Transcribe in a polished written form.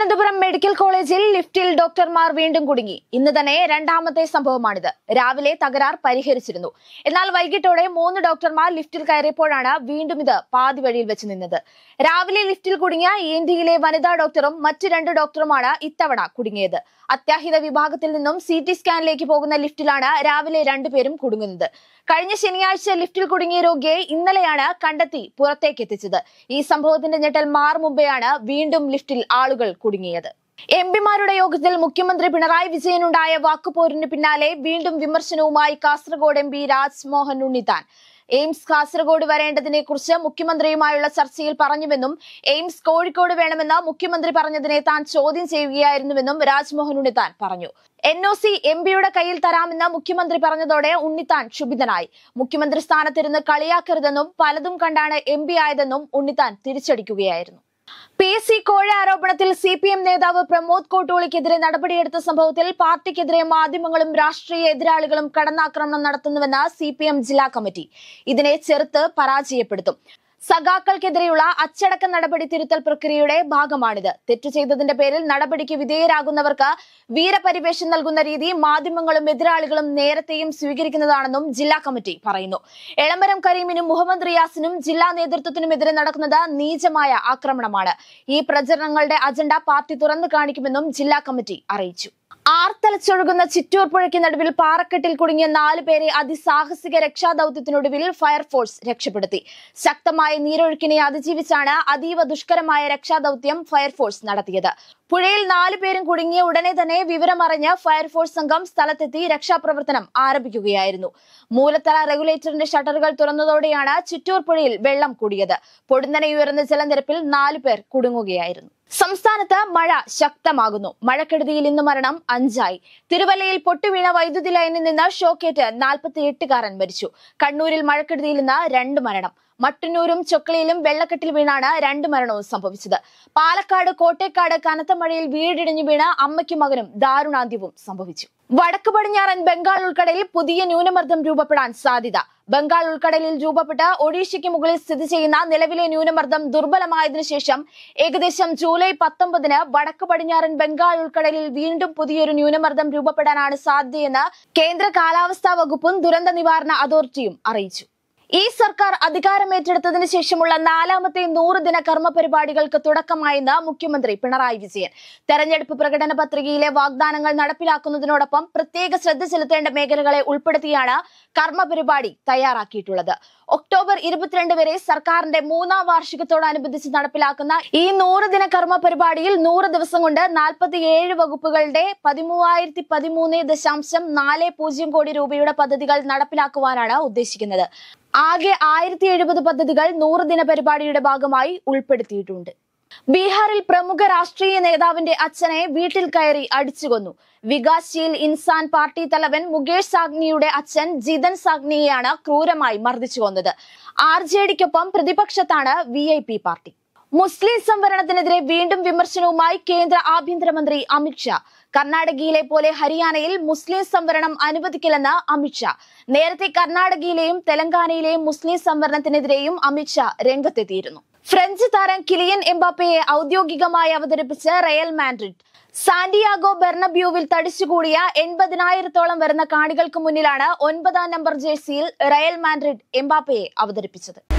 Thiruvananthapuram medical കോളേജിൽ ലിഫ്റ്റിൽ ഡോക്ടർമാർ വീണ്ടും കുടുങ്ങി. ഇന്ന് തന്നെ രണ്ടാമത്തെ സംഭവമാണിത്. രാവിലെ തകരാർ പരിഹരിച്ചിരുന്നു. എന്നാൽ വൈകിട്ടോടെ 3 ഡോക്ടർമാർ ലിഫ്റ്റിൽ കയറിയപ്പോഴാണ് വീണ്ടും ഇത് പാതി വഴിയിൽ വെച്ച് നിന്നത്. രാവിലെ ലിഫ്റ്റിൽ കുടുങ്ങിയ ENT-യിലെ വനിതാ ഡോക്ടറും മറ്റ് 2 ഡോക്ടറുമാണ് ഇത്തവണ കുടുങ്ങിയത്. അത്യാഹിത വിഭാഗത്തിൽ നിന്നും CT സ്കാനിലേക്ക് പോകുന്ന ലിഫ്റ്റിലാണ് രാവിലെ 2 പേരും കുടുങ്ങുന്നത്. കഴിഞ്ഞ ശനിയാഴ്ച ലിഫ്റ്റിൽ കുടുങ്ങിയ രോഗിയെ ഇന്നലെയാണ് കണ്ടെത്തി പുറത്തേക്ക് എത്തിച്ചത്. ഈ സംഭവത്തിന്റെ ഞെട്ടൽ മാറും മുമ്പെയാണ് വീണ്ടും ലിഫ്റ്റിൽ ആളുകൾ കുടുങ്ങിയത്. എംപിമാരുടെ യോഗത്തിൽ മുഖ്യമന്ത്രി പിണറായി വിജയനുണ്ടായ വാക്കുപോരിന് പിന്നാലെ വീണ്ടും വിമർശനവുമായി കാസർഗോഡ് MP രാജ്മോഹൻ ഉണ്ണിത്താൻ. എയിംസ് കാസർഗോഡ് വരേണ്ടതിനെ കുറിച്ച് മുഖ്യമന്ത്രിയുമായുള്ള ചർച്ചയിൽ പറഞ്ഞുവെന്നും എയിംസ് കോഴിക്കോട് വേണമെന്ന് മുഖ്യമന്ത്രി പറഞ്ഞതിനെ താൻ ചോദ്യം ചെയ്യുകയായിരുന്നുവെന്നും രാജ്മോഹൻ ഉണ്ണിത്താൻ പറഞ്ഞു. NOC MPയുടെ കയ്യിൽ തരാമെന്ന് മുഖ്യമന്ത്രി പറഞ്ഞതോടെ ഉണ്ണിത്താൻ ക്ഷുഭിതനായി. മുഖ്യമന്ത്രി സ്ഥാനത്തിരുന്ന് കളിയാക്കരുതെന്നും പലതും കണ്ടാണ് MP ആയതെന്നും ഉണ്ണിത്താൻ തിരിച്ചടിക്കുകയായിരുന്നു. PSC കോഴ ആരോപണത്തിൽ CPM നേതാവ് പ്രമോദ് കോട്ടൂളിക്കെതിരെ നടപടിയെടുത്ത സംഭവത്തിൽ പാർട്ടിക്കെതിരെ മാധ്യമങ്ങളും രാഷ്ട്രീയ എതിരാളികളും കടന്നാക്രമണം നടത്തുന്നുവെന്ന് CPM ജില്ലാ കമ്മിറ്റി. ഇതിനെ ചെറുത്ത് പരാജയപ്പെടുത്തും. സഖാക്കൾക്കെതിരെയുള്ള അച്ചടക്ക നടപടി തിരുത്തൽ പ്രക്രിയയുടെ ഭാഗമാണിത്. തെറ്റു ചെയ്തതിന്റെ പേരിൽ നടപടിക്ക് വിധേയരാകുന്നവർക്ക് വീരപരിവേഷം നൽകുന്ന രീതി മാധ്യമങ്ങളും എതിരാളികളും നേരത്തെയും സ്വീകരിക്കുന്നതാണെന്നും ജില്ലാ കമ്മിറ്റി പറയുന്നു. എളമരം കരീമിനും മുഹമ്മദ് റിയാസിനും ജില്ലാ നേതൃത്വത്തിനുമെതിരെ നടക്കുന്നത് നീചമായ ആക്രമണമാണ്. ഈ പ്രചരണങ്ങളുടെ അജണ്ട പാർട്ടി തുറന്നു കാണിക്കുമെന്നും ജില്ലാ കമ്മിറ്റി അറിയിച്ചു. ആർത്തലച്ചൊഴുകുന്ന ചിറ്റൂർ പുഴയ്ക്ക് നടുവിൽ പാറക്കെട്ടിൽ കുടുങ്ങിയ 4 പേരെ അതിസാഹസിക രക്ഷാദൌത്യത്തിനൊടുവിൽ ഫയർഫോഴ്സ് രക്ഷപ്പെടുത്തി. ശക്തമായ നീരൊഴുക്കിനെ അതിജീവിച്ചാണ് അതീവ ദുഷ്കരമായ രക്ഷാദൌത്യം ഫയർഫോഴ്സ് നടത്തിയത്. പുഴയിൽ 4 പേരും കുടുങ്ങിയ ഉടനെ തന്നെ വിവരമറിഞ്ഞ് ഫയർഫോഴ്സ് സംഘം സ്ഥലത്തെത്തി രക്ഷാപ്രവർത്തനം ആരംഭിക്കുകയായിരുന്നു. മൂലത്തറ റെഗുലേറ്ററിന്റെ ഷട്ടറുകൾ തുറന്നതോടെയാണ് ചിറ്റൂർ പുഴയിൽ വെള്ളം കൂടിയത്. പൊടുന്നനെ ഉയർന്ന ജലനിരപ്പിൽ 4 പേർ കുടുങ്ങുകയായിരുന്നു. സംസ്ഥാനത്ത് മഴ ശക്തമാകുന്നു. മഴക്കെടുതിയിൽ ഇന്ന് മരണം 5ആയി. തിരുവല്ലയിൽ പൊട്ടുവീണ വൈദ്യുതി ലൈനിൽ നിന്ന് ഷോക്കേറ്റ് 48കാരൻ മരിച്ചു. കണ്ണൂരിൽ മഴക്കെടുതിയിൽ ഇന്ന് 2 മരണം. മട്ടന്നൂരും ചൊക്ലിയിലും വെള്ളക്കെട്ടിൽ വീണാണ് 2 മരണവും സംഭവിച്ചത്. പാലക്കാട് കോട്ടേക്കാട് കനത്ത മഴയിൽ വീടിടിഞ്ഞു വീണ് അമ്മയ്ക്കും മകനും ദാരുണാന്ത്യവും സംഭവിച്ചു. വടക്ക് പടിഞ്ഞാറൻ ബംഗാൾ ഉൾക്കടലിൽ പുതിയ ന്യൂനമർദ്ദം രൂപപ്പെടാൻ സാധ്യത. ബംഗാൾ ഉൾക്കടലിൽ രൂപപ്പെട്ട് ഒഡീഷയ്ക്ക് മുകളിൽ സ്ഥിതി ചെയ്യുന്ന നിലവിലെ ന്യൂനമർദ്ദം ദുർബലമായതിനു ശേഷം ഏകദേശം ജൂലൈ 19 വടക്ക് പടിഞ്ഞാറൻ ബംഗാൾ ഉൾക്കടലിൽ വീണ്ടും പുതിയൊരു ന്യൂനമർദ്ദം രൂപപ്പെടാനാണ് സാധ്യതയെന്ന് കേന്ദ്ര കാലാവസ്ഥാ വകുപ്പും ദുരന്ത നിവാരണ അതോറിറ്റിയും അറിയിച്ചു. ഈ സർക്കാർ അധികാരമേറ്റെടുത്തതിനു ശേഷമുള്ള 4ാമത്തെ 100 ദിന കർമ്മ പരിപാടികൾക്ക് തുടക്കമായെന്ന് മുഖ്യമന്ത്രി പിണറായി വിജയൻ. തെരഞ്ഞെടുപ്പ് പ്രകടന പത്രികയിലെ വാഗ്ദാനങ്ങൾ നടപ്പിലാക്കുന്നതിനോടൊപ്പം പ്രത്യേക ശ്രദ്ധ ചെലുത്തേണ്ട മേഖലകളെ ഉൾപ്പെടുത്തിയാണ് കർമ്മ പരിപാടി തയ്യാറാക്കിയിട്ടുള്ളത്. ഒക്ടോബർ 22 വരെ സർക്കാരിന്റെ 3ാം വാർഷികത്തോടനുബന്ധിച്ച് നടപ്പിലാക്കുന്ന ഈ 100 ദിന കർമ്മ പരിപാടിയിൽ 100 ദിവസം കൊണ്ട് 47 വകുപ്പുകളുടെ 13,013.40 കോടി രൂപയുടെ പദ്ധതികൾ നടപ്പിലാക്കുവാനാണ് ഉദ്ദേശിക്കുന്നത്. ആകെ 1070 പദ്ധതികൾ 100 ദിന പരിപാടിയുടെ ഭാഗമായി ഉൾപ്പെടുത്തിയിട്ടുണ്ട്. ബീഹാറിൽ പ്രമുഖ രാഷ്ട്രീയ നേതാവിന്റെ അച്ഛനെ വീട്ടിൽ കയറി അടിച്ചുകൊന്നു. വികാസ്ശീൽ ഇൻസാൻ പാർട്ടി തലവൻ മുകേഷ് സാഗ്നിയുടെ അച്ഛൻ ജിതൻ സാഗ്നിയെയാണ് ക്രൂരമായി മർദ്ദിച്ചു കൊന്നത്. RJDക്കൊപ്പം പ്രതിപക്ഷത്താണ് VIP പാർട്ടി. മുസ്ലിം സംവരണത്തിനെതിരെ വീണ്ടും വിമർശനവുമായി കേന്ദ്ര ആഭ്യന്തരമന്ത്രി അമിത്ഷാ. കർണാടകയിലെ പോലെ ഹരിയാനയിൽ മുസ്ലിം സംവരണം അനുവദിക്കില്ലെന്ന് അമിത്ഷാ. നേരത്തെ കർണാടകയിലെയും തെലങ്കാനയിലെയും മുസ്ലിം സംവരണത്തിനെതിരെയും അമിത്ഷാ രംഗത്തെത്തിയിരുന്നു. ഫ്രഞ്ച് താരം കിലിയൻ എംബാപ്പയെ ഔദ്യോഗികമായി അവതരിപ്പിച്ച് റയൽ മാഡ്രിഡ്. സാന്റിയാഗോ ബെർണബ്യൂവിൽ തടിച്ചുകൂടിയ 80,000-ഓളം വരുന്ന കാണികൾക്ക് മുന്നിലാണ് 9ാം നമ്പർ ജേഴ്സിയിൽ റയൽ മാഡ്രിഡ് എംബാപ്പയെ അവതരിപ്പിച്ചത്.